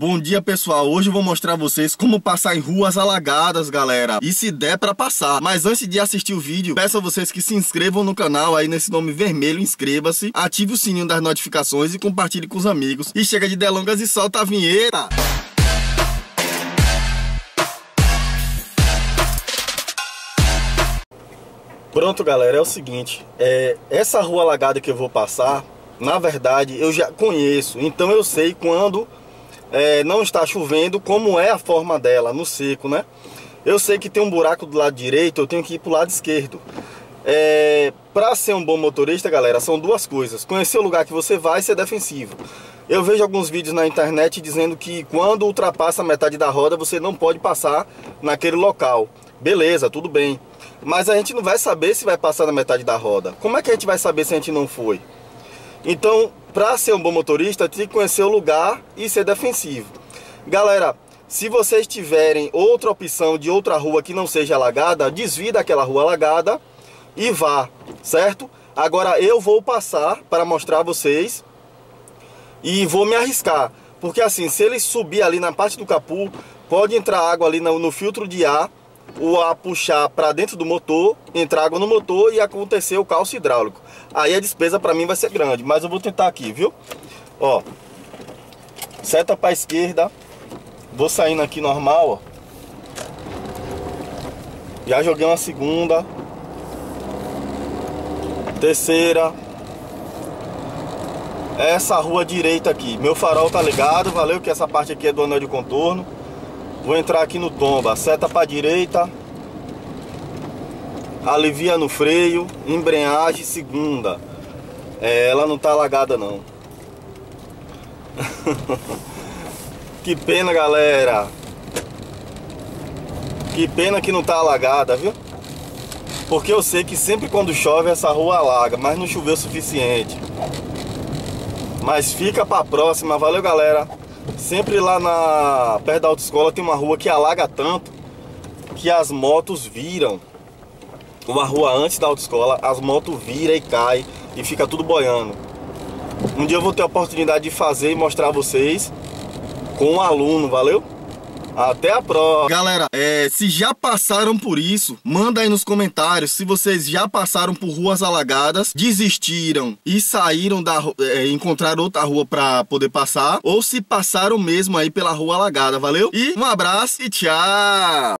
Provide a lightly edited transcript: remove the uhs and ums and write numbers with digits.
Bom dia, pessoal, hoje eu vou mostrar a vocês como passar em ruas alagadas, galera, e se der pra passar. Mas antes de assistir o vídeo, peço a vocês que se inscrevam no canal aí nesse nome vermelho, inscreva-se, ative o sininho das notificações e compartilhe com os amigos. E chega de delongas e solta a vinheta! Pronto, galera, é o seguinte, essa rua alagada que eu vou passar, na verdade, eu já conheço, então eu sei quando não está chovendo, como é a forma dela, no seco, né? Eu sei que tem um buraco do lado direito, eu tenho que ir pro lado esquerdo. Para ser um bom motorista, galera, são duas coisas: conhecer o lugar que você vai e ser defensivo. Eu vejo alguns vídeos na internet dizendo que quando ultrapassa a metade da roda, você não pode passar naquele local. Beleza, tudo bem. Mas a gente não vai saber se vai passar na metade da roda. Como é que a gente vai saber se a gente não foi? Então, para ser um bom motorista, tem que conhecer o lugar e ser defensivo. Galera, se vocês tiverem outra opção de outra rua que não seja alagada, desvie daquela rua alagada e vá, certo? Agora eu vou passar para mostrar a vocês e vou me arriscar. Porque assim, se ele subir ali na parte do capô, pode entrar água ali no filtro de ar, o ar puxar para dentro do motor, entrar água no motor e acontecer o calço hidráulico. Aí a despesa para mim vai ser grande, mas eu vou tentar aqui, viu? Ó, seta para esquerda, vou saindo aqui normal, ó. Já joguei uma segunda, terceira. Essa rua direita aqui, meu farol tá ligado, valeu que essa parte aqui é do anel de contorno. Vou entrar aqui no tomba, seta para direita, alivia no freio, embreagem segunda. Ela não tá alagada não. Que pena, galera. Que pena que não tá alagada, viu? Porque eu sei que sempre quando chove essa rua alaga, mas não choveu o suficiente. Mas fica pra próxima, valeu, galera. Sempre lá perto da autoescola tem uma rua que alaga tanto que as motos viram. Uma rua antes da autoescola, as motos viram e caem e fica tudo boiando. Um dia eu vou ter a oportunidade de fazer e mostrar a vocês com um aluno, valeu? Até a próxima. Galera, se já passaram por isso, manda aí nos comentários se vocês já passaram por ruas alagadas, desistiram e saíram encontraram outra rua pra poder passar, ou se passaram mesmo aí pela rua alagada, valeu? E um abraço e tchau!